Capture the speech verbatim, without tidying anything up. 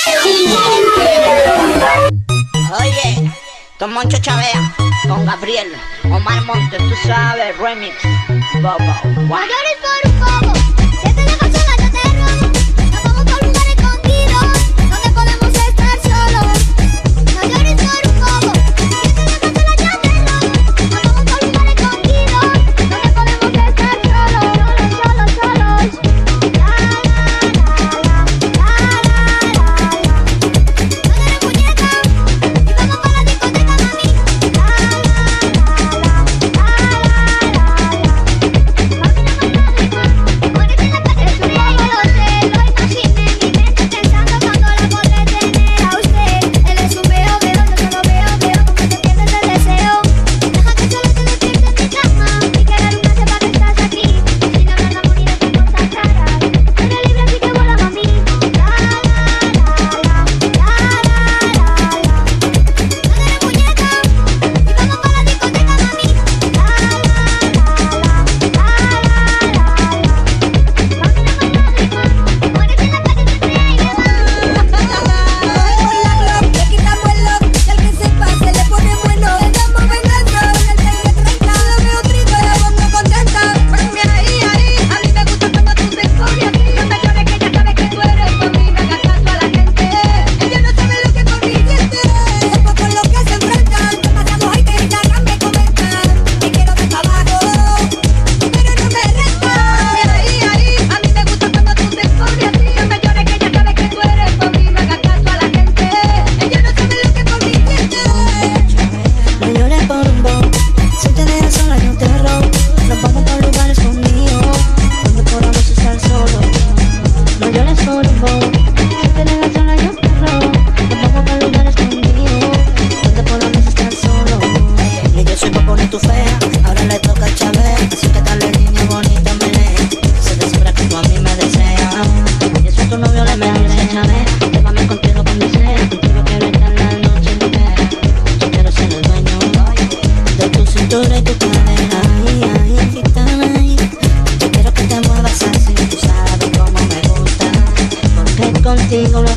Oye, con Moncho Chavea, con Gabriel, Omar Montes, tú sabes, remix, Bobo. Mayores por un poco, si te dejo sola yo te robo. Nos vamos por un lugar escondido, donde podemos estar solos. Mayores por un poco, si te dejo sola yo te robo. Nos vamos por un lugar escondido, donde podemos estar solos, solos, solos, solos. La la la la, la la la la. No eres muñeca, y vamos para la discoteca, mami. La la la la, la la la la. Contigo